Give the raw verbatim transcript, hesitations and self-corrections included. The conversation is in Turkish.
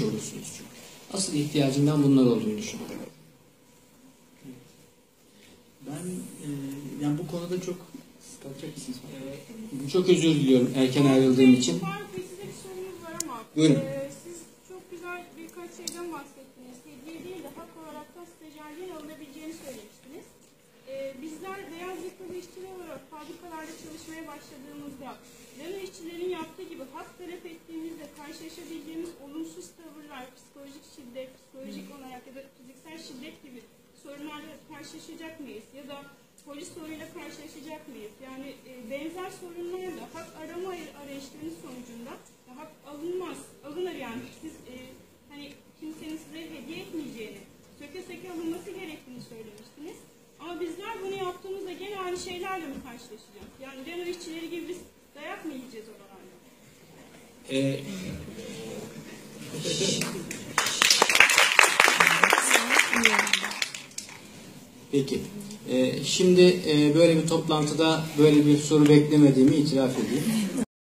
olursunuz çünkü. Asıl ihtiyacından bunlar olduğunu düşünüyorum. Ben e, yani bu konuda çok kalacak mısınız? Ee, çok özür diliyorum erken ayrıldığım için. Size bir sorumuz var ama Buyurun. E, siz çok güzel birkaç şeyden bahsettiniz. Hediye değil de hak olarak da stajyerliğin alınabileceğini söylemiştiniz. E, bizler beyaz yakalı işçiler olarak fabrikalarda çalışmaya başladığımızda Renault işçilerin yaptığı gibi hak talep ettiğimizde karşılaşabileceğimiz olumsuz tavırlar, psikolojik şiddet, psikolojik olarak ya da fiziksel şiddet gibi sorunlarla karşılaşacak mıyız? Ya da polis soruyla karşılaşacak mıyız? Yani e, benzer sorunlarla hak arama arayışlarının sonucunda hak alınmaz, alınır yani. Siz e, hani kimsenin size hediye etmeyeceğini, söke söke alınması gerektiğini söylemiştiniz. Ama bizler bunu yaptığımızda gene aynı şeylerle mi karşılaşacağız? Yani Renault işçileri gibi biz dayak mı yiyeceğiz oralarda? Ee, Peki. Ee, şimdi e, böyle bir toplantıda böyle bir soru beklemediğimi itiraf edeyim.